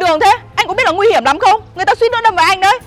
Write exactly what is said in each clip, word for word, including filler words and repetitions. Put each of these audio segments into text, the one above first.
đường thế? Anh có biết là nguy hiểm lắm không? Người ta suýt nữa đâm vào anh đấy.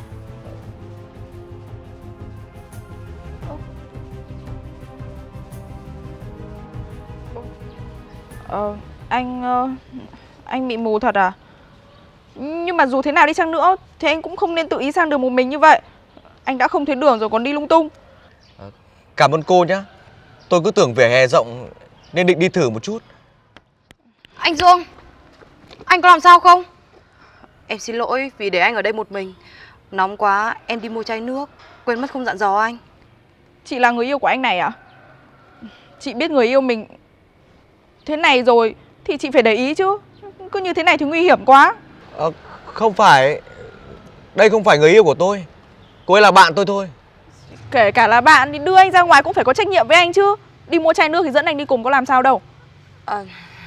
Ờ, anh... anh bị mù thật à? Nhưng mà dù thế nào đi chăng nữa thì anh cũng không nên tự ý sang đường một mình như vậy. Anh đã không thấy đường rồi còn đi lung tung. À, cảm ơn cô nhá. Tôi cứ tưởng vỉa hè rộng nên định đi thử một chút. Anh Dương, anh có làm sao không? Em xin lỗi vì để anh ở đây một mình. Nóng quá, em đi mua chai nước, quên mất không dặn dò anh. Chị là người yêu của anh này à? Chị biết người yêu mình thế này rồi thì chị phải để ý chứ. Cứ như thế này thì nguy hiểm quá. À, không phải. Đây không phải người yêu của tôi. Cô ấy là bạn tôi thôi. Kể cả là bạn thì đưa anh ra ngoài cũng phải có trách nhiệm với anh chứ. Đi mua chai nước thì dẫn anh đi cùng có làm sao đâu. À,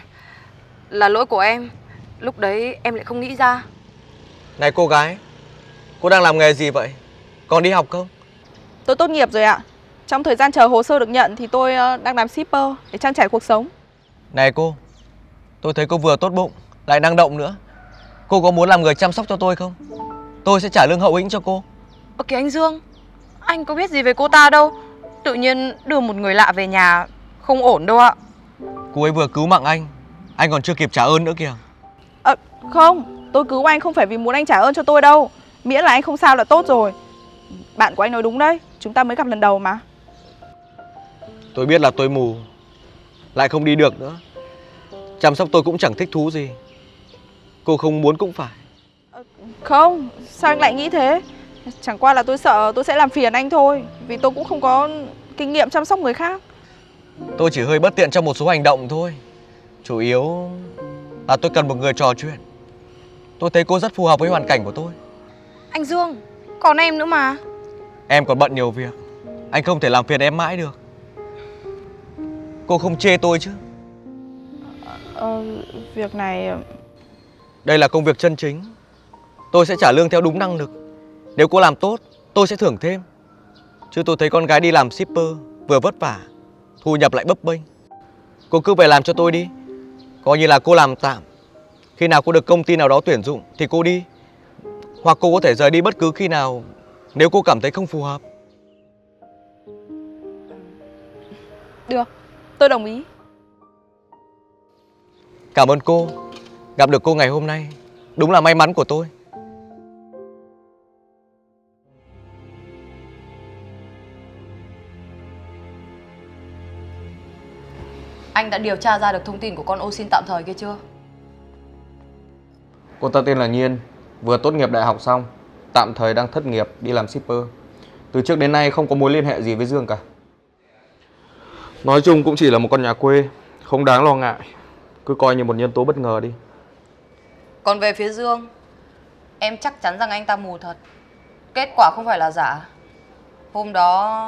là lỗi của em. Lúc đấy em lại không nghĩ ra. Này cô gái, cô đang làm nghề gì vậy? Còn đi học không? Tôi tốt nghiệp rồi ạ. Trong thời gian chờ hồ sơ được nhận thì tôi đang làm shipper để trang trải cuộc sống. Này cô, tôi thấy cô vừa tốt bụng lại năng động nữa. Cô có muốn làm người chăm sóc cho tôi không? Tôi sẽ trả lương hậu hĩnh cho cô. Ok anh Dương, anh có biết gì về cô ta đâu. Tự nhiên đưa một người lạ về nhà không ổn đâu ạ. Cô ấy vừa cứu mạng anh, anh còn chưa kịp trả ơn nữa kìa. À, không, tôi cứu anh không phải vì muốn anh trả ơn cho tôi đâu. Miễn là anh không sao là tốt rồi. Bạn của anh nói đúng đấy, chúng ta mới gặp lần đầu mà. Tôi biết là tôi mù, lại không đi được nữa. Chăm sóc tôi cũng chẳng thích thú gì. Cô không muốn cũng phải. À, không, sao anh lại nghĩ thế? Chẳng qua là tôi sợ tôi sẽ làm phiền anh thôi. Vì tôi cũng không có kinh nghiệm chăm sóc người khác. Tôi chỉ hơi bất tiện trong một số hành động thôi. Chủ yếu là tôi cần một người trò chuyện. Tôi thấy cô rất phù hợp với hoàn cảnh của tôi. Anh Dương, còn em nữa mà. Em còn bận nhiều việc, anh không thể làm phiền em mãi được. Cô không chê tôi chứ? Ờ, việc này... Đây là công việc chân chính. Tôi sẽ trả lương theo đúng năng lực. Nếu cô làm tốt, tôi sẽ thưởng thêm. Chứ tôi thấy con gái đi làm shipper vừa vất vả, thu nhập lại bấp bênh. Cô cứ về làm cho tôi đi. Coi như là cô làm tạm. Khi nào cô được công ty nào đó tuyển dụng thì cô đi. Hoặc cô có thể rời đi bất cứ khi nào nếu cô cảm thấy không phù hợp. Được, tôi đồng ý. Cảm ơn cô. Gặp được cô ngày hôm nay đúng là may mắn của tôi. Anh đã điều tra ra được thông tin của con ô xin tạm thời kia chưa? Cô ta tên là Nhiên, vừa tốt nghiệp đại học xong, tạm thời đang thất nghiệp đi làm shipper. Từ trước đến nay không có mối liên hệ gì với Dương cả. Nói chung cũng chỉ là một con nhà quê, không đáng lo ngại. Cứ coi như một nhân tố bất ngờ đi. Còn về phía Dương, em chắc chắn rằng anh ta mù thật. Kết quả không phải là giả. Hôm đó...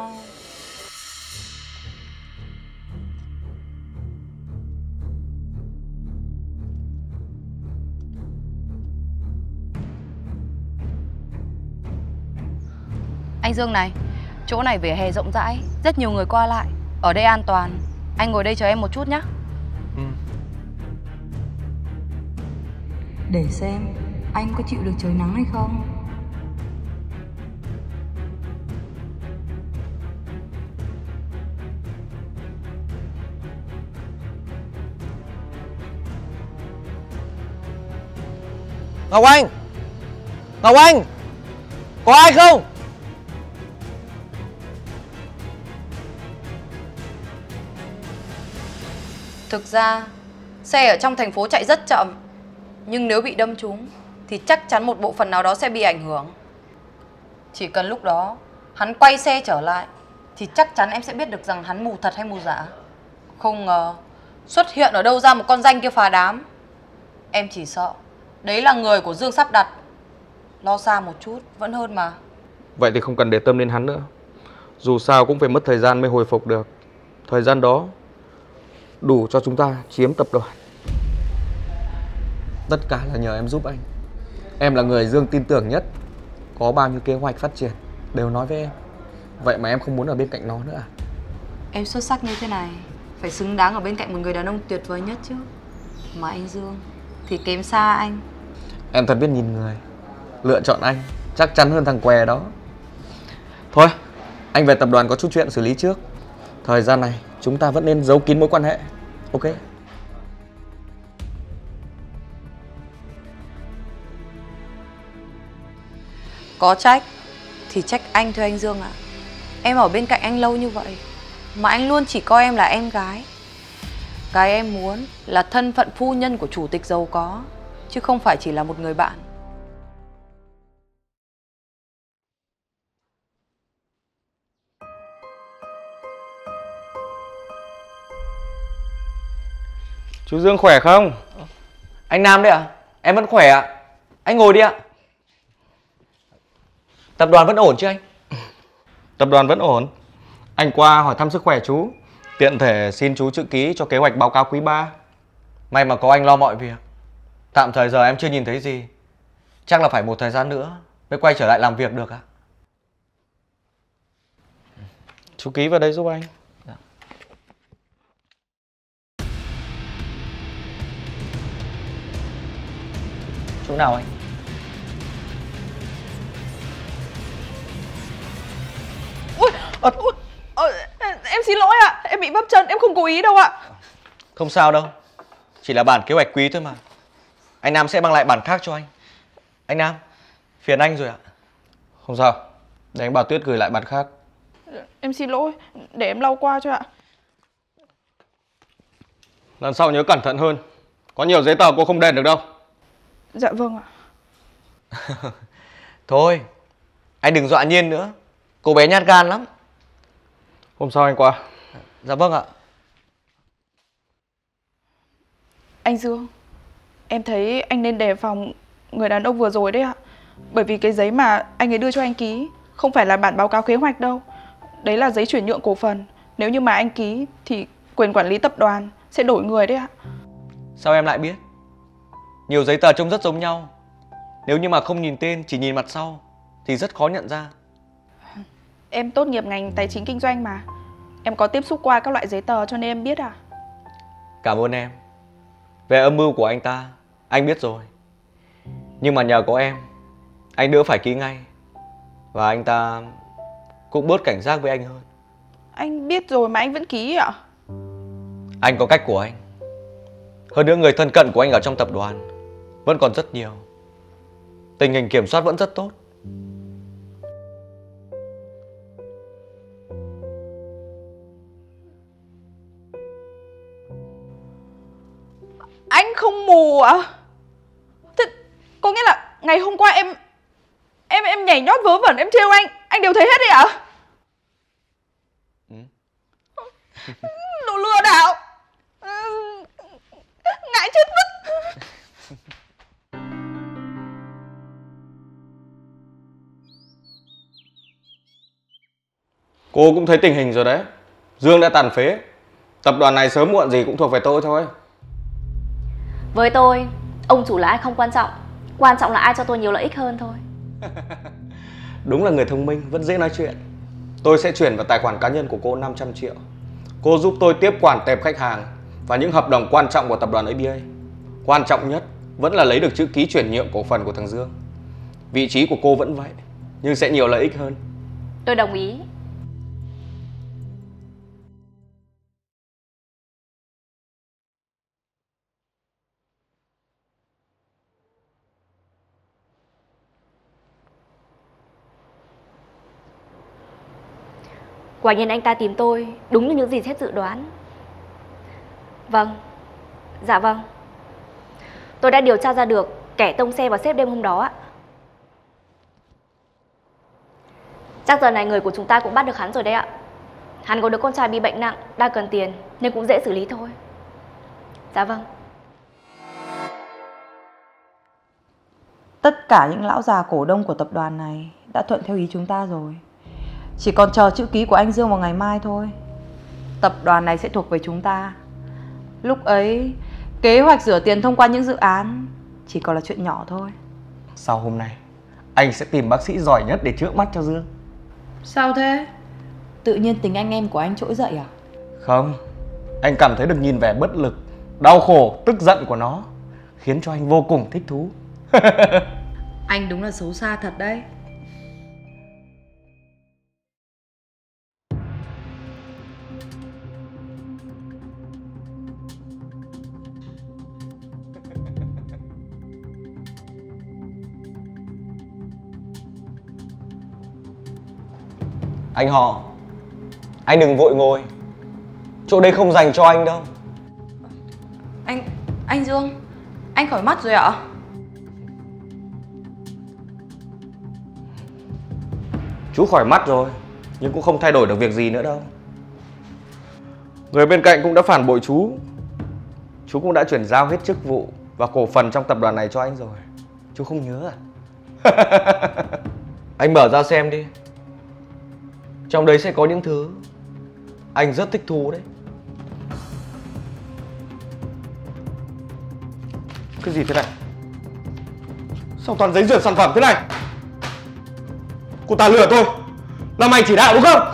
Anh Dương này, chỗ này vỉa hè rộng rãi, rất nhiều người qua lại. Ở đây an toàn. Anh ngồi đây chờ em một chút nhé. Ừ. Để xem anh có chịu được trời nắng hay không. Ngọc Anh! Ngọc Anh! Có ai không? Thực ra, xe ở trong thành phố chạy rất chậm. Nhưng nếu bị đâm trúng thì chắc chắn một bộ phận nào đó sẽ bị ảnh hưởng. Chỉ cần lúc đó hắn quay xe trở lại thì chắc chắn em sẽ biết được rằng hắn mù thật hay mù giả. Không ngờ xuất hiện ở đâu ra một con danh kia phá đám. Em chỉ sợ đấy là người của Dương sắp đặt. Lo xa một chút vẫn hơn mà. Vậy thì không cần để tâm đến hắn nữa. Dù sao cũng phải mất thời gian mới hồi phục được. Thời gian đó đủ cho chúng ta chiếm tập đoàn. Tất cả là nhờ em giúp anh. Em là người Dương tin tưởng nhất. Có bao nhiêu kế hoạch phát triển đều nói với em. Vậy mà em không muốn ở bên cạnh nó nữa à? Em xuất sắc như thế này phải xứng đáng ở bên cạnh một người đàn ông tuyệt vời nhất chứ. Mà anh Dương thì kém xa anh. Em thật biết nhìn người. Lựa chọn anh chắc chắn hơn thằng què đó. Thôi, anh về tập đoàn có chút chuyện xử lý trước. Thời gian này chúng ta vẫn nên giấu kín mối quan hệ. Ok. Có trách thì trách anh thôi anh Dương ạ. Em ở bên cạnh anh lâu như vậy mà anh luôn chỉ coi em là em gái. Cái em muốn là thân phận phu nhân của chủ tịch giàu có, chứ không phải chỉ là một người bạn. Chú Dương khỏe không? Anh Nam đấy ạ? Em vẫn khỏe ạ. Anh ngồi đi ạ. Tập đoàn vẫn ổn chứ anh? Tập đoàn vẫn ổn. Anh qua hỏi thăm sức khỏe chú, tiện thể xin chú chữ ký cho kế hoạch báo cáo quý ba. May mà có anh lo mọi việc. Tạm thời giờ em chưa nhìn thấy gì. Chắc là phải một thời gian nữa mới quay trở lại làm việc được ạ. Chú ký vào đây giúp anh. Dạ. Chỗ nào anh? Ui, ui, ui, em xin lỗi ạ, em bị vấp chân, em không cố ý đâu ạ. Không sao đâu. Chỉ là bản kế hoạch quý thôi mà. Anh Nam sẽ mang lại bản khác cho anh. Anh Nam, phiền anh rồi ạ. Không sao, để anh bảo Tuyết gửi lại bản khác. Em xin lỗi, để em lau qua cho ạ. Lần sau nhớ cẩn thận hơn. Có nhiều giấy tờ cô không đền được đâu. Dạ vâng ạ. Thôi, anh đừng dọa Nhiên nữa. Cô bé nhát gan lắm. Hôm sau anh qua. Dạ vâng ạ. Anh Dương, em thấy anh nên đề phòng người đàn ông vừa rồi đấy ạ. Bởi vì cái giấy mà anh ấy đưa cho anh ký không phải là bản báo cáo kế hoạch đâu. Đấy là giấy chuyển nhượng cổ phần. Nếu như mà anh ký thì quyền quản lý tập đoàn sẽ đổi người đấy ạ. Sao em lại biết? Nhiều giấy tờ trông rất giống nhau. Nếu như mà không nhìn tên, chỉ nhìn mặt sau thì rất khó nhận ra. Em tốt nghiệp ngành tài chính kinh doanh mà. Em có tiếp xúc qua các loại giấy tờ cho nên em biết à. Cảm ơn em. Về âm mưu của anh ta, anh biết rồi. Nhưng mà nhờ có em, anh đỡ phải ký ngay. Và anh ta cũng bớt cảnh giác với anh hơn. Anh biết rồi mà anh vẫn ký ạ? Anh có cách của anh. Hơn nữa người thân cận của anh ở trong tập đoàn vẫn còn rất nhiều. Tình hình kiểm soát vẫn rất tốt. Anh không mù à? Thế có nghĩa là ngày hôm qua em Em em nhảy nhót vớ vẩn, em trêu anh, anh đều thấy hết đấy ạ? Ừ. Đồ lừa đảo. Ừ, ngại chết mất. Cô cũng thấy tình hình rồi đấy. Dương đã tàn phế. Tập đoàn này sớm muộn gì cũng thuộc về tôi thôi. Với tôi, ông chủ là ai không quan trọng. Quan trọng là ai cho tôi nhiều lợi ích hơn thôi. Đúng là người thông minh, vẫn dễ nói chuyện. Tôi sẽ chuyển vào tài khoản cá nhân của cô năm trăm triệu. Cô giúp tôi tiếp quản tệp khách hàng và những hợp đồng quan trọng của tập đoàn a bê a. Quan trọng nhất vẫn là lấy được chữ ký chuyển nhượng cổ phần của thằng Dương. Vị trí của cô vẫn vậy, nhưng sẽ nhiều lợi ích hơn. Tôi đồng ý. Quả nhiên anh ta tìm tôi đúng như những gì sếp dự đoán. Vâng. Dạ vâng. Tôi đã điều tra ra được kẻ tông xe vào sếp đêm hôm đó ạ. Chắc giờ này người của chúng ta cũng bắt được hắn rồi đấy ạ. Hắn có đứa con trai bị bệnh nặng, đang cần tiền nên cũng dễ xử lý thôi. Dạ vâng. Tất cả những lão già cổ đông của tập đoàn này đã thuận theo ý chúng ta rồi. Chỉ còn chờ chữ ký của anh Dương vào ngày mai thôi. Tập đoàn này sẽ thuộc về chúng ta. Lúc ấy, kế hoạch rửa tiền thông qua những dự án chỉ còn là chuyện nhỏ thôi. Sau hôm nay, anh sẽ tìm bác sĩ giỏi nhất để chữa mắt cho Dương. Sao thế? Tự nhiên tình anh em của anh trỗi dậy à? Không, anh cảm thấy được nhìn vẻ bất lực, đau khổ, tức giận của nó khiến cho anh vô cùng thích thú. Anh đúng là xấu xa thật đấy. Anh họ, anh đừng vội ngồi. Chỗ đây không dành cho anh đâu. Anh, anh Dương, anh khỏi mắt rồi ạ? Chú khỏi mắt rồi, nhưng cũng không thay đổi được việc gì nữa đâu. Người bên cạnh cũng đã phản bội chú. Chú cũng đã chuyển giao hết chức vụ và cổ phần trong tập đoàn này cho anh rồi. Chú không nhớ à? Anh mở ra xem đi. Trong đấy sẽ có những thứ anh rất thích thú đấy. Cái gì thế này? Sao toàn giấy duyệt sản phẩm thế này? Cô ta lừa tôi, là mày chỉ đạo đúng không?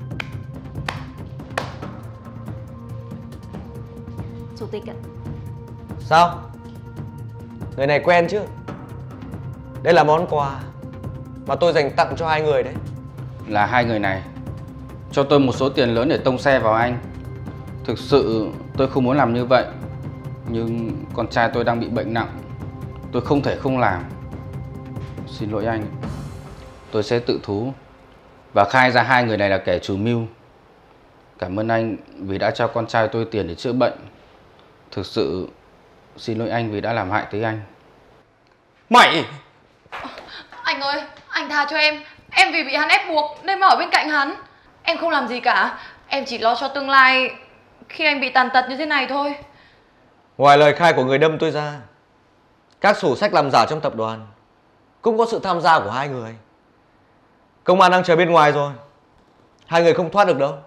Chủ tịch ạ. Sao? Người này quen chứ? Đây là món quà mà tôi dành tặng cho hai người đấy. Là hai người này cho tôi một số tiền lớn để tông xe vào anh. Thực sự tôi không muốn làm như vậy, nhưng con trai tôi đang bị bệnh nặng, tôi không thể không làm. Xin lỗi anh. Tôi sẽ tự thú và khai ra hai người này là kẻ chủ mưu. Cảm ơn anh vì đã cho con trai tôi tiền để chữa bệnh. Thực sự xin lỗi anh vì đã làm hại tới anh. Mày! Anh ơi, anh tha cho em. Em vì bị hắn ép buộc nên mà ở bên cạnh hắn. Em không làm gì cả. Em chỉ lo cho tương lai khi anh bị tàn tật như thế này thôi. Ngoài lời khai của người đâm tôi ra, các sổ sách làm giả trong tập đoàn cũng có sự tham gia của hai người. Công an đang chờ bên ngoài rồi. Hai người không thoát được đâu.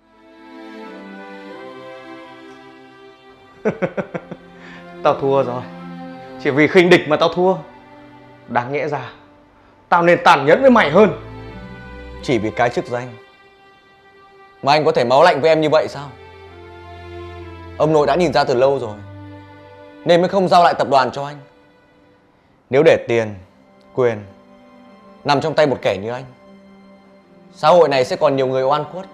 Tao thua rồi. Chỉ vì khinh địch mà tao thua. Đáng nghĩa ra tao nên tàn nhẫn với mày hơn. Chỉ vì cái chức danh mà anh có thể máu lạnh với em như vậy sao? Ông nội đã nhìn ra từ lâu rồi nên mới không giao lại tập đoàn cho anh. Nếu để tiền, quyền nằm trong tay một kẻ như anh, xã hội này sẽ còn nhiều người oan khuất.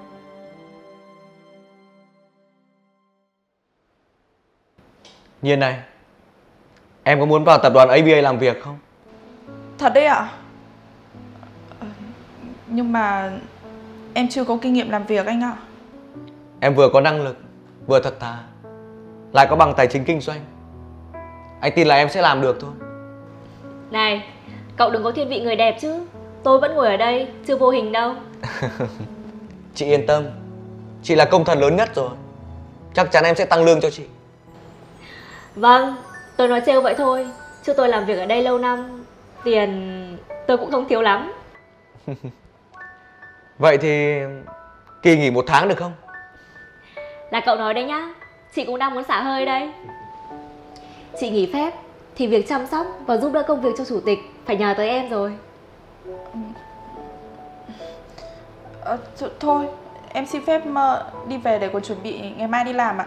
Nhiên này, em có muốn vào tập đoàn a bê a làm việc không? Thật đấy ạ? Ờ, nhưng mà em chưa có kinh nghiệm làm việc anh ạ. Em vừa có năng lực, vừa thật thà, lại có bằng tài chính kinh doanh. Anh tin là em sẽ làm được thôi. Này, cậu đừng có thiên vị người đẹp chứ. Tôi vẫn ngồi ở đây, chưa vô hình đâu. Chị yên tâm, chị là công thần lớn nhất rồi. Chắc chắn em sẽ tăng lương cho chị. Vâng, tôi nói trêu vậy thôi, chứ tôi làm việc ở đây lâu năm, tiền tôi cũng không thiếu lắm. Vậy thì kỳ nghỉ một tháng được không? Là cậu nói đấy nhá, chị cũng đang muốn xả hơi đây. Chị nghỉ phép thì việc chăm sóc và giúp đỡ công việc cho chủ tịch phải nhờ tới em rồi. Ờ, th thôi, em xin phép uh, đi về để còn chuẩn bị ngày mai đi làm ạ.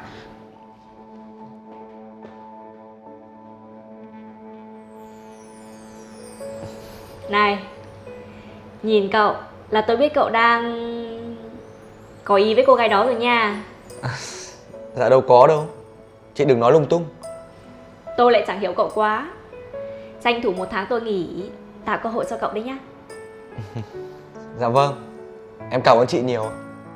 Này, nhìn cậu là tôi biết cậu đang có ý với cô gái đó rồi nha. Dạ đâu có đâu, chị đừng nói lung tung. Tôi lại chẳng hiểu cậu quá. Tranh thủ một tháng tôi nghỉ, tạo cơ hội cho cậu đấy nhá. Dạ vâng, em cảm ơn chị nhiều.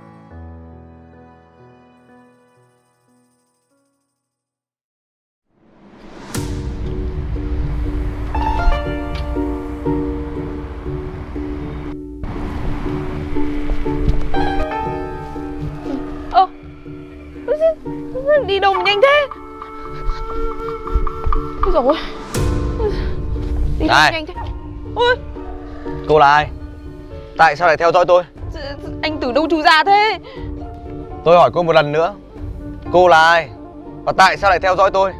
Ơ, đi đâu mà nhanh thế? Ôi dồi ôi, đi đâu mà nhanh thế? Ôi, Cô là ai? Tại sao lại theo dõi tôi? anh từ đâu chui ra thế? Tôi hỏi cô một lần nữa, cô là ai? Và tại sao lại theo dõi tôi?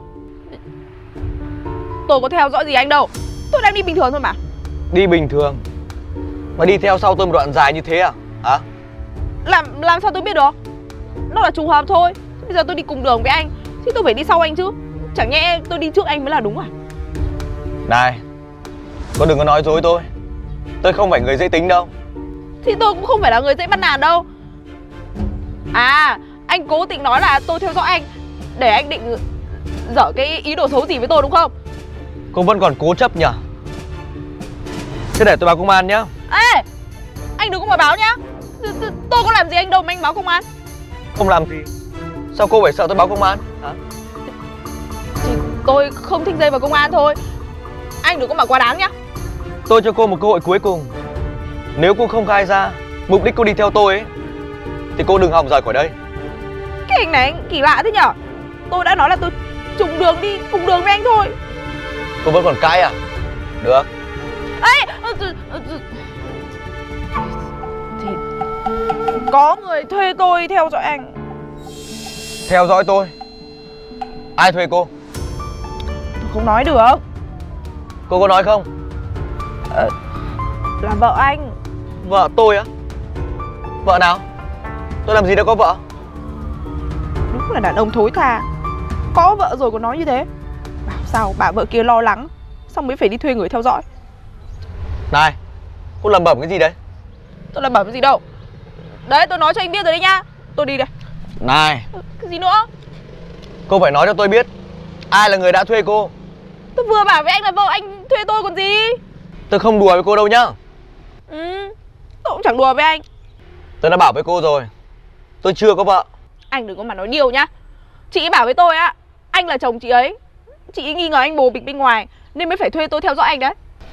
Tôi có theo dõi gì anh đâu, tôi đang đi bình thường thôi mà. Đi bình thường mà đi theo sau tôi một đoạn dài như thế à? Hả? Làm làm sao tôi biết được? Nó là trùng hợp thôi. Bây giờ tôi đi cùng đường với anh thì tôi phải đi sau anh chứ. Chẳng nhẽ tôi đi trước anh mới là đúng à? Này, cô đừng có nói dối tôi. Tôi không phải người dễ tính đâu. Thì tôi cũng không phải là người dễ bắt nạt đâu. À, anh cố tình nói là tôi theo dõi anh để anh định dở cái ý đồ xấu gì với tôi đúng không? Cô vẫn còn cố chấp nhỉ? Thế để tôi báo công an nhá. Ê, anh đừng có mà báo nhá. Tôi có làm gì anh đâu mà anh báo công an. Không làm gì? Sao cô phải sợ tôi báo công an hả? Thì tôi không thích dây vào công an thôi. Anh đừng có mà quá đáng nhá. Tôi cho cô một cơ hội cuối cùng. Nếu cô không khai ra mục đích cô đi theo tôi ấy, thì cô đừng hòng rời khỏi đây. Cái hình này anh kỳ lạ thế nhở? Tôi đã nói là tôi trùng đường đi cùng đường với anh thôi. Cô vẫn còn cãi à? Được. Ê, thì có người thuê tôi theo dõi anh. Theo dõi tôi? Ai thuê cô? Tôi không nói được. Cô có nói không? Ờ, là vợ anh. Vợ tôi á? Vợ nào? Tôi làm gì đã có vợ? Đúng là đàn ông thối tha. Có vợ rồi còn nói như thế. Bảo sao bà vợ kia lo lắng, xong mới phải đi thuê người theo dõi. Này, cô lẩm bẩm cái gì đấy? Tôi lẩm bẩm cái gì đâu. Đấy, tôi nói cho anh biết rồi đấy nhá. Tôi đi đây. Này, cái gì nữa? cô phải nói cho tôi biết ai là người đã thuê cô. Tôi vừa bảo với anh là vợ anh thuê tôi còn gì. Tôi không đùa với cô đâu nhá. Ừ, tôi cũng chẳng đùa với anh. Tôi đã bảo với cô rồi, tôi chưa có vợ. Anh đừng có mà nói điều nhá. Chị ấy bảo với tôi á, anh là chồng chị ấy. Chị ấy nghi ngờ anh bồ bịch bên ngoài nên mới phải thuê tôi theo dõi anh đấy.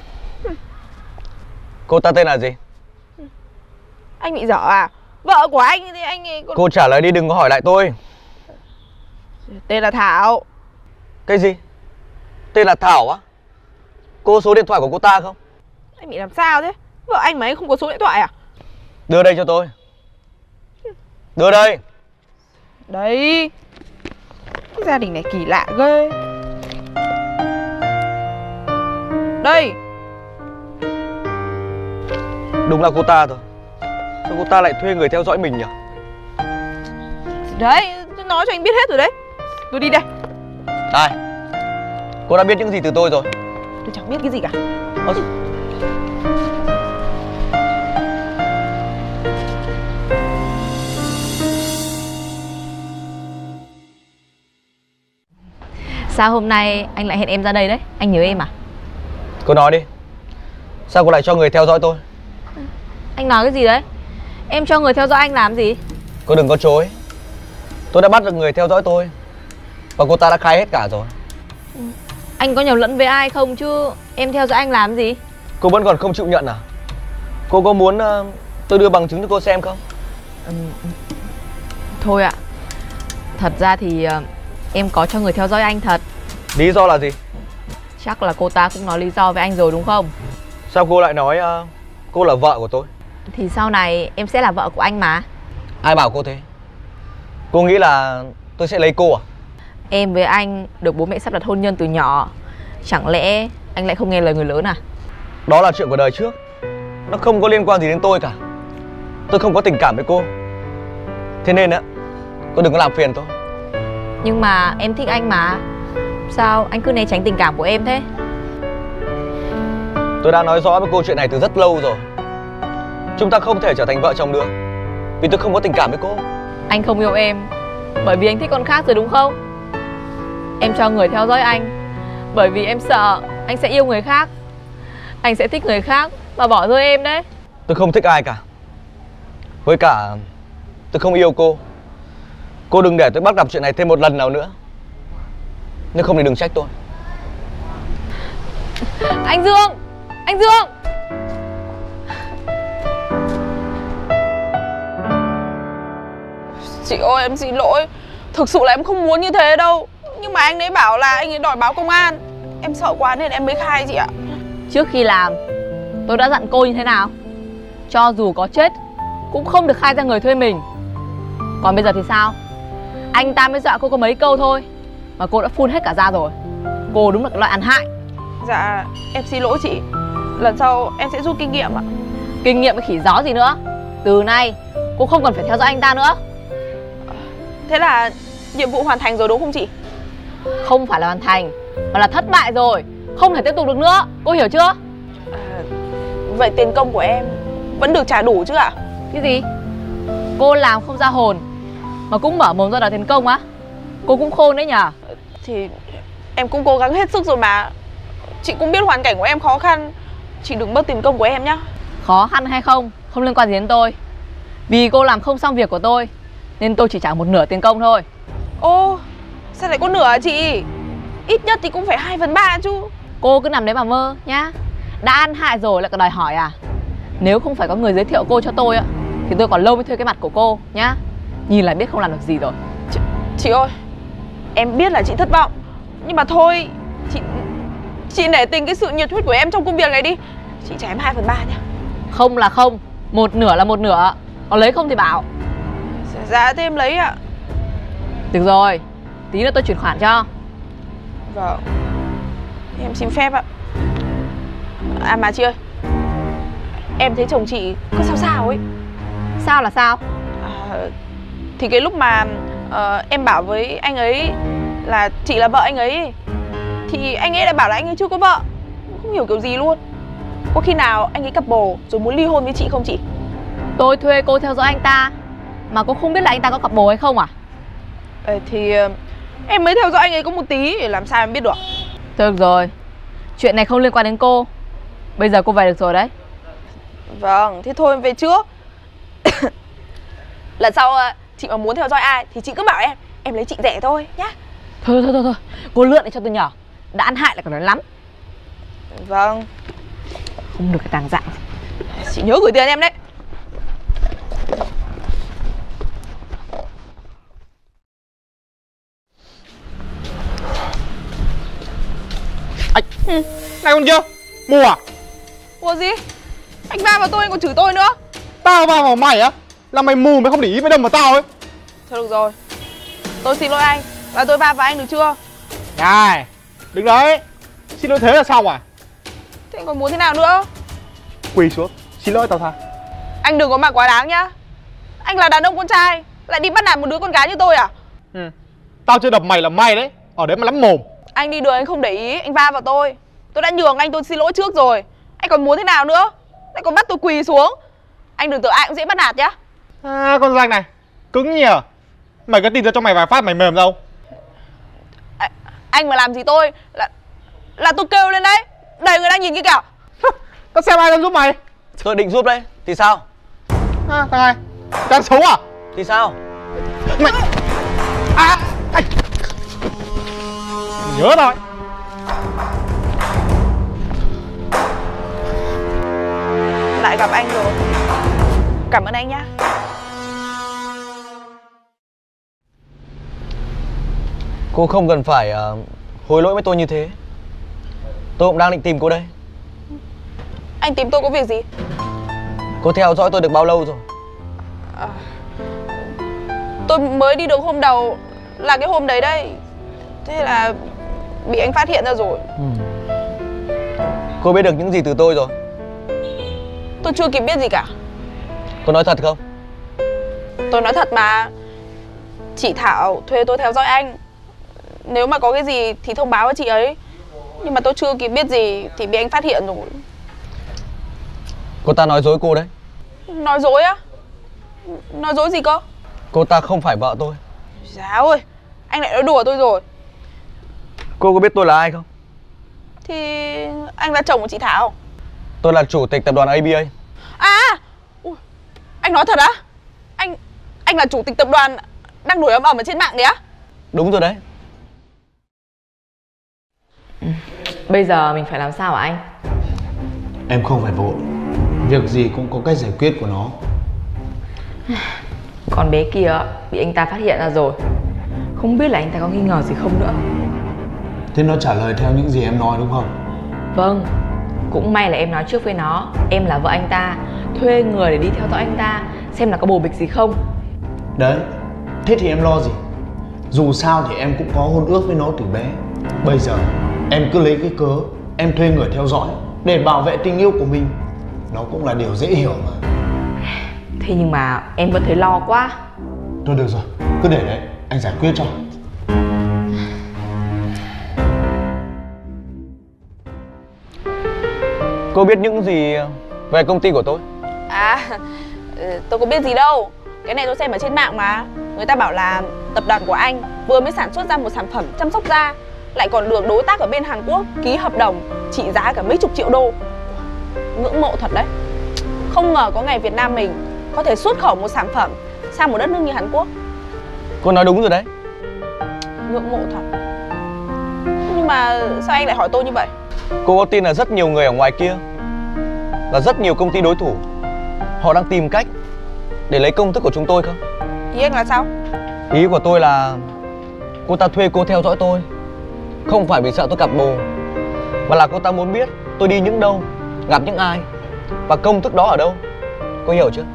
Cô ta tên là gì? Anh bị dở à? Vợ của anh thì anh ấy còn... Cô trả lời đi, đừng có hỏi lại tôi. Tên là Thảo. Cái gì? Tên là Thảo á? Cô có số điện thoại của cô ta không? Anh bị làm sao thế? Vợ anh mà anh không có số điện thoại à? Đưa đây cho tôi. Đưa đây. Đấy. Cái gia đình này kỳ lạ ghê. Đây. Đúng là cô ta rồi. Sao cô ta lại thuê người theo dõi mình nhỉ? Đấy, tôi nói cho anh biết hết rồi đấy. Tôi đi đây. Này, cô đã biết những gì từ tôi rồi? Tôi chẳng biết cái gì cả. Ơ, Sao hôm nay anh lại hẹn em ra đây đấy? Anh nhớ em à? cô nói đi. Sao cô lại cho người theo dõi tôi? Anh nói cái gì đấy? Em cho người theo dõi anh làm gì? Cô đừng có chối. Tôi đã bắt được người theo dõi tôi, và cô ta đã khai hết cả rồi. Anh có nhầm lẫn với ai không chứ? Em theo dõi anh làm gì? Cô vẫn còn không chịu nhận à? Cô có muốn uh, tôi đưa bằng chứng cho cô xem không? Ừ. Thôi ạ. Thật ra thì uh, em có cho người theo dõi anh thật. Lý do là gì? Chắc là cô ta cũng nói lý do với anh rồi đúng không? Sao cô lại nói uh, cô là vợ của tôi? Thì sau này em sẽ là vợ của anh mà. Ai bảo cô thế? Cô nghĩ là tôi sẽ lấy cô à? Em với anh được bố mẹ sắp đặt hôn nhân từ nhỏ. Chẳng lẽ anh lại không nghe lời người lớn à? Đó là chuyện của đời trước. Nó không có liên quan gì đến tôi cả. Tôi không có tình cảm với cô. Thế nên á, cô đừng có làm phiền tôi. Nhưng mà em thích anh mà. Sao anh cứ né tránh tình cảm của em thế? Tôi đã nói rõ với cô chuyện này từ rất lâu rồi. Chúng ta không thể trở thành vợ chồng được, vì tôi không có tình cảm với cô. Anh không yêu em bởi vì anh thích con khác rồi đúng không? Em cho người theo dõi anh bởi vì em sợ anh sẽ yêu người khác. Anh sẽ thích người khác và bỏ rơi em đấy. Tôi không thích ai cả. Với cả tôi không yêu cô. Cô đừng để tôi bắt gặp chuyện này thêm một lần nào nữa. Nếu không thì đừng trách tôi. Anh Dương! Anh Dương! Chị ơi, em xin lỗi. Thực sự là em không muốn như thế đâu. Nhưng mà anh ấy bảo là anh ấy đòi báo công an. Em sợ quá nên em mới khai chị ạ. Trước khi làm, tôi đã dặn cô như thế nào? Cho dù có chết cũng không được khai ra người thuê mình. Còn bây giờ thì sao? Anh ta mới dọa cô có mấy câu thôi mà cô đã phun hết cả ra rồi. Cô đúng là cái loại ăn hại. Dạ, em xin lỗi chị. Lần sau em sẽ rút kinh nghiệm ạ. Kinh nghiệm cái khỉ gió gì nữa. Từ nay cô không cần phải theo dõi anh ta nữa. Thế là nhiệm vụ hoàn thành rồi đúng không chị? Không phải là hoàn thành mà là thất bại rồi. Không thể tiếp tục được nữa, cô hiểu chưa? À, vậy tiền công của em vẫn được trả đủ chứ ạ? Cái gì? Cô làm không ra hồn mà cũng mở mồm ra đòi tiền công á? Cô cũng khôn đấy nhở? Thì em cũng cố gắng hết sức rồi mà. Chị cũng biết hoàn cảnh của em khó khăn, chị đừng bớt tiền công của em nhá. Khó khăn hay không không liên quan gì đến tôi. Vì cô làm không xong việc của tôi nên tôi chỉ trả một nửa tiền công thôi. Ô, sao lại có nửa hả chị? Ít nhất thì cũng phải hai phần ba chứ. Cô cứ nằm đấy mà mơ nhá. Đã ăn hại rồi lại còn đòi hỏi à? Nếu không phải có người giới thiệu cô cho tôi á thì tôi còn lâu mới thuê cái mặt của cô nhá. Nhìn là biết không làm được gì rồi. Chị, chị ơi, em biết là chị thất vọng, nhưng mà thôi, chị chị nể tình cái sự nhiệt huyết của em trong công việc này đi. Chị trả em hai phần ba nhá. Không là không, một nửa là một nửa. Còn lấy không thì bảo. Dạ thế em lấy ạ. Được rồi, tí nữa tôi chuyển khoản cho. Vâng, em xin phép ạ. À mà chị ơi, em thấy chồng chị có sao sao ấy. Sao là sao? À, thì cái lúc mà uh, em bảo với anh ấy là chị là vợ anh ấy, thì anh ấy lại bảo là anh ấy chưa có vợ. Không hiểu kiểu gì luôn. Có khi nào anh ấy cặp bồ rồi muốn ly hôn với chị không chị? Tôi thuê cô theo dõi anh ta mà cô không biết là anh ta có cặp bồ hay không à? Ờ, thì uh, em mới theo dõi anh ấy có một tí, làm sao em biết được. Được rồi, chuyện này không liên quan đến cô. Bây giờ cô về được rồi đấy. Vâng, thế thôi em về trước. Lần sau uh, chị mà muốn theo dõi ai thì chị cứ bảo em, em lấy chị rẻ thôi nhá. Thôi thôi thôi thôi, cô lượn để cho tôi nhở. Đã ăn hại lại còn nói lắm. Vâng. Không được cái tàng dạng. Chị nhớ gửi tiền em đấy. Anh, ừ. Này con kia, mù à? Ủa gì? Anh va vào tôi anh còn chửi tôi nữa. Tao va vào mày á? Là mày mù mày không để ý mày đâm vào tao ấy. Thôi được rồi, tôi xin lỗi anh và tôi va vào anh được chưa? Này, đứng đấy. Xin lỗi thế là xong à? Thế anh còn muốn thế nào nữa? Quỳ xuống, xin lỗi tao tha. Anh đừng có mà quá đáng nhá. Anh là đàn ông con trai lại đi bắt nạt một đứa con gái như tôi à? Ừ. Tao chưa đập mày là may đấy. Ở đấy mà lắm mồm. Anh đi đường anh không để ý, anh va vào tôi. Tôi đã nhường anh, tôi xin lỗi trước rồi. Anh còn muốn thế nào nữa? Lại còn bắt tôi quỳ xuống. Anh đừng tưởng ai cũng dễ bắt nạt nhá. À, con danh này, cứng nhỉ. Mày có tin ra cho mày vài phát mày mềm đâu. À, anh mà làm gì tôi là là tôi kêu lên đấy. Đầy người đang nhìn kia kìa. Tao xem ai đang giúp mày. Tôi định giúp đấy, thì sao? À, thằng này, đang xấu à? Thì sao? Mày... À, anh... Nhớ rồi. Lại gặp anh rồi. Cảm ơn anh nhá. Cô không cần phải uh, hối lỗi với tôi như thế. Tôi cũng đang định tìm cô đây. Anh tìm tôi có việc gì? Cô theo dõi tôi được bao lâu rồi? À, tôi mới đi được hôm đầu là cái hôm đấy đây. Thế là bị anh phát hiện ra rồi. Ừ. Cô biết được những gì từ tôi rồi? Tôi chưa kịp biết gì cả. Cô nói thật không? Tôi nói thật mà. Chị Thảo thuê tôi theo dõi anh. Nếu mà có cái gì thì thông báo với chị ấy. Nhưng mà tôi chưa kịp biết gì thì bị anh phát hiện rồi. Cô ta nói dối cô đấy. Nói dối á? Nói dối gì cơ? Cô ta không phải vợ tôi. Giáo ơi, anh lại nói đùa tôi rồi. Cô có biết tôi là ai không? Thì anh là chồng của chị Thảo. Tôi là chủ tịch tập đoàn a bê a. À, ui, anh nói thật á? Anh anh là chủ tịch tập đoàn đang nổi ầm ầm ở trên mạng đấy á? Đúng rồi đấy. Bây giờ mình phải làm sao hả anh? Em không phải vội. Việc gì cũng có cách giải quyết của nó. Con bé kia bị anh ta phát hiện ra rồi. Không biết là anh ta có nghi ngờ gì không nữa. Thế nó trả lời theo những gì em nói đúng không? Vâng. Cũng may là em nói trước với nó. Em là vợ anh ta, thuê người để đi theo dõi anh ta, xem là có bồ bịch gì không. Đấy, thế thì em lo gì? Dù sao thì em cũng có hôn ước với nó từ bé. Bây giờ em cứ lấy cái cớ em thuê người theo dõi để bảo vệ tình yêu của mình. Nó cũng là điều dễ hiểu mà. Thế nhưng mà em vẫn thấy lo quá. Thôi được rồi, cứ để đấy, anh giải quyết cho. Cô biết những gì về công ty của tôi? À, tôi có biết gì đâu. Cái này tôi xem ở trên mạng mà. Người ta bảo là tập đoàn của anh vừa mới sản xuất ra một sản phẩm chăm sóc da, lại còn được đối tác ở bên Hàn Quốc ký hợp đồng trị giá cả mấy chục triệu đô. Ngưỡng mộ thật đấy. Không ngờ có ngày Việt Nam mình có thể xuất khẩu một sản phẩm sang một đất nước như Hàn Quốc. Cô nói đúng rồi đấy. Ngưỡng mộ thật. Nhưng mà sao anh lại hỏi tôi như vậy? Cô có tin là rất nhiều người ở ngoài kia, là rất nhiều công ty đối thủ, họ đang tìm cách để lấy công thức của chúng tôi không? Ý anh là sao? Ý của tôi là cô ta thuê cô theo dõi tôi, không phải vì sợ tôi cặp bồ, mà là cô ta muốn biết tôi đi những đâu, gặp những ai và công thức đó ở đâu. Cô hiểu chưa?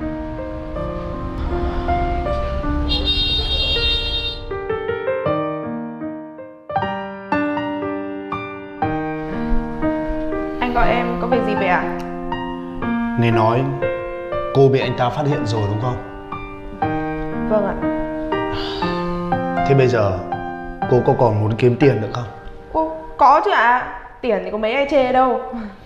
Anh gọi em có việc gì vậy ạ? Nghe nói cô bị anh ta phát hiện rồi đúng không? Vâng ạ. Thế bây giờ cô có còn muốn kiếm tiền nữa không? Ô, có chứ ạ. Tiền thì có mấy ai chê đâu.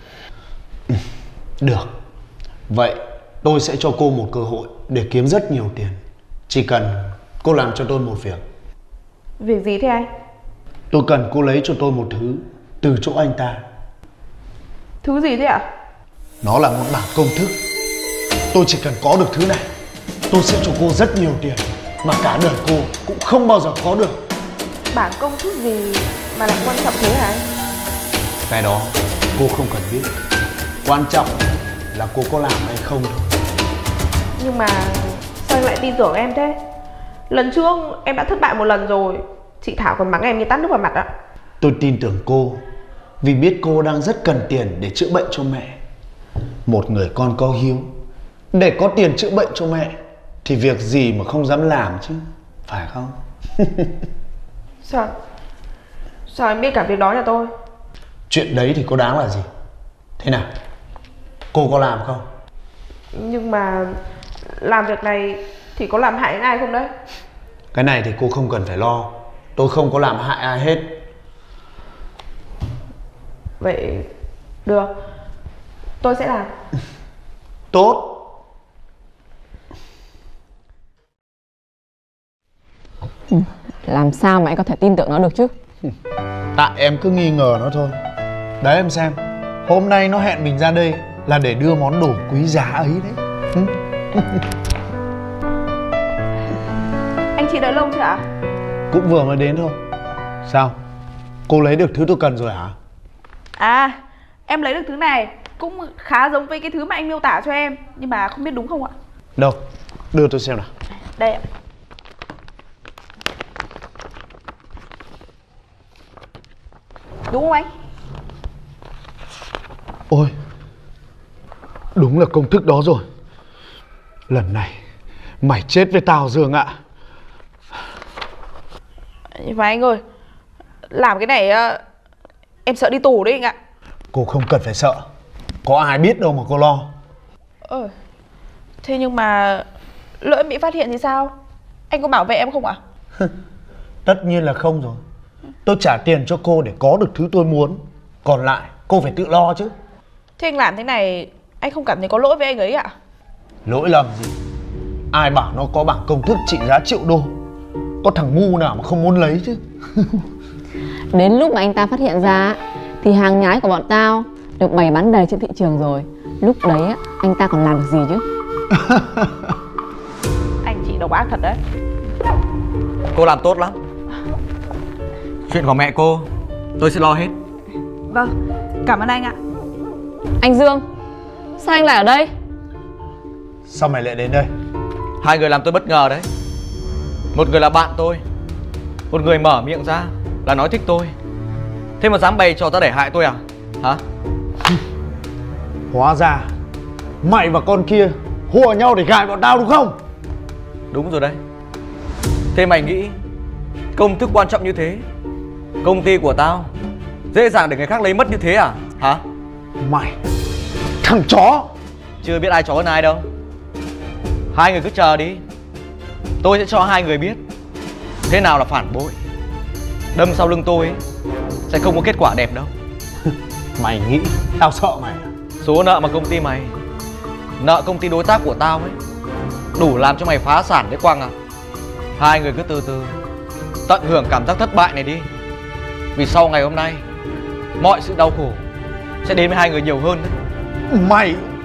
Được. Vậy tôi sẽ cho cô một cơ hội để kiếm rất nhiều tiền. Chỉ cần cô làm cho tôi một việc. Việc gì thế anh? Tôi cần cô lấy cho tôi một thứ từ chỗ anh ta. Thứ gì thế ạ? Nó là một bảng công thức. Tôi chỉ cần có được thứ này, tôi sẽ cho cô rất nhiều tiền mà cả đời cô cũng không bao giờ có được. Bảng công thức gì mà lại quan trọng thế hả anh? Cái đó cô không cần biết. Quan trọng là cô có làm hay không thôi. Nhưng mà sao anh lại tin tưởng em thế? Lần trước em đã thất bại một lần rồi, chị Thảo còn mắng em như tát nước vào mặt ạ. Tôi tin tưởng cô vì biết cô đang rất cần tiền để chữa bệnh cho mẹ. Một người con có hiếu, để có tiền chữa bệnh cho mẹ thì việc gì mà không dám làm chứ, phải không? Sao? Sao em biết cả việc đó nhà tôi? Chuyện đấy thì có đáng là gì? Thế nào? Cô có làm không? Nhưng mà làm việc này thì có làm hại đến ai không đấy? Cái này thì cô không cần phải lo. Tôi không có làm hại ai hết. Vậy được, tôi sẽ làm. Tốt. Làm sao mà anh có thể tin tưởng nó được chứ? Tại em cứ nghi ngờ nó thôi. Đấy em xem, hôm nay nó hẹn mình ra đây là để đưa món đồ quý giá ấy đấy. Anh chị đợi lâu chưa ạ? Cũng vừa mới đến thôi. Sao? Cô lấy được thứ tôi cần rồi hả? À, em lấy được thứ này cũng khá giống với cái thứ mà anh miêu tả cho em, nhưng mà không biết đúng không ạ? Đâu? Đưa tôi xem nào. Đây ạ. Đúng không anh? Ôi, đúng là công thức đó rồi. Lần này mày chết với tao Dương ạ. Nhưng mà anh ơi, làm cái này em sợ đi tù đấy anh ạ. Cô không cần phải sợ. Có ai biết đâu mà cô lo. Ờ, thế nhưng mà lỡ em bị phát hiện thì sao? Anh có bảo vệ em không ạ? Tất nhiên là không rồi. Tôi trả tiền cho cô để có được thứ tôi muốn. Còn lại cô phải tự lo chứ. Thế anh làm thế này anh không cảm thấy có lỗi với anh ấy ạ? Lỗi lầm gì? Ai bảo nó có bảng công thức trị giá triệu đô? Có thằng ngu nào mà không muốn lấy chứ. Đến lúc mà anh ta phát hiện ra thì hàng nhái của bọn tao được bày bán đầy trên thị trường rồi. Lúc đấy anh ta còn làm được gì chứ? Anh chị độc ác thật đấy. Cô làm tốt lắm. Chuyện của mẹ cô tôi sẽ lo hết. Vâng, cảm ơn anh ạ. Anh Dương, sao anh lại ở đây? Sao mày lại đến đây? Hai người làm tôi bất ngờ đấy. Một người là bạn tôi, một người mở miệng ra là nói thích tôi. Thế mà dám bày trò ta để hại tôi à? Hả? Hóa ra mày và con kia hùa nhau để gài bọn tao đúng không? Đúng rồi đấy. Thế mày nghĩ công thức quan trọng như thế, công ty của tao dễ dàng để người khác lấy mất như thế à? Hả? Mày, thằng chó. Chưa biết ai chó hơn ai đâu. Hai người cứ chờ đi. Tôi sẽ cho hai người biết thế nào là phản bội. Đâm sau lưng tôi ấy, sẽ không có kết quả đẹp đâu. Mày nghĩ tao sợ mày à? Số nợ mà công ty mày nợ công ty đối tác của tao ấy đủ làm cho mày phá sản đấy Quang à. Hai người cứ từ từ tận hưởng cảm giác thất bại này đi. Vì sau ngày hôm nay mọi sự đau khổ sẽ đến với hai người nhiều hơn đấy. Mày